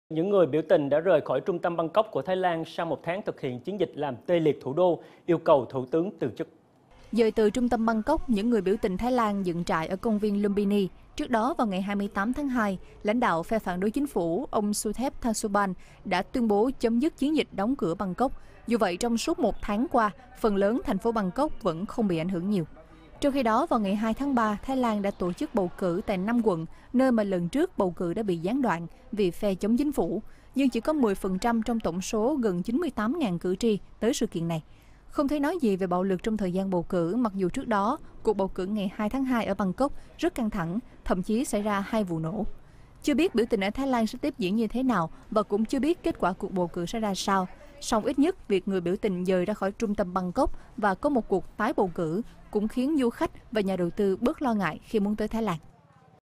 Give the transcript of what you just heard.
Những người biểu tình đã rời khỏi trung tâm Bangkok của Thái Lan sau một tháng thực hiện chiến dịch làm tê liệt thủ đô, yêu cầu thủ tướng từ chức. Dời từ trung tâm Bangkok, những người biểu tình Thái Lan dựng trại ở công viên Lumpini. Trước đó, vào ngày 28 tháng 2, lãnh đạo phe phản đối chính phủ, ông Suthep Thasoban, đã tuyên bố chấm dứt chiến dịch đóng cửa Bangkok. Dù vậy, trong suốt một tháng qua, phần lớn thành phố Bangkok vẫn không bị ảnh hưởng nhiều. Trong khi đó, vào ngày 2 tháng 3, Thái Lan đã tổ chức bầu cử tại 5 quận, nơi mà lần trước bầu cử đã bị gián đoạn vì phe chống chính phủ, nhưng chỉ có 10% trong tổng số gần 98.000 cử tri tới sự kiện này. Không thấy nói gì về bạo lực trong thời gian bầu cử, mặc dù trước đó, cuộc bầu cử ngày 2 tháng 2 ở Bangkok rất căng thẳng, thậm chí xảy ra 2 vụ nổ. Chưa biết biểu tình ở Thái Lan sẽ tiếp diễn như thế nào và cũng chưa biết kết quả cuộc bầu cử sẽ ra sao. Song ít nhất, việc người biểu tình dời ra khỏi trung tâm Bangkok và có một cuộc tái bầu cử cũng khiến du khách và nhà đầu tư bớt lo ngại khi muốn tới Thái Lan.